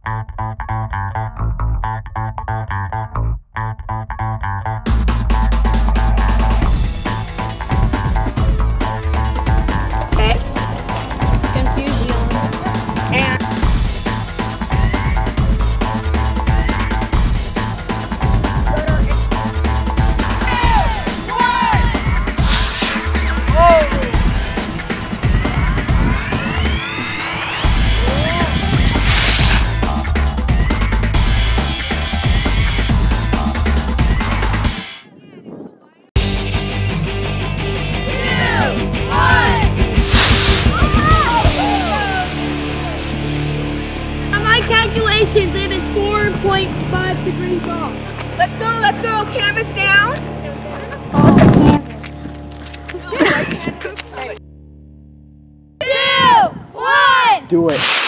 Calculations, it is 4.5 degrees off. Let's go, canvas down. Canvas. 2, 1. Do it.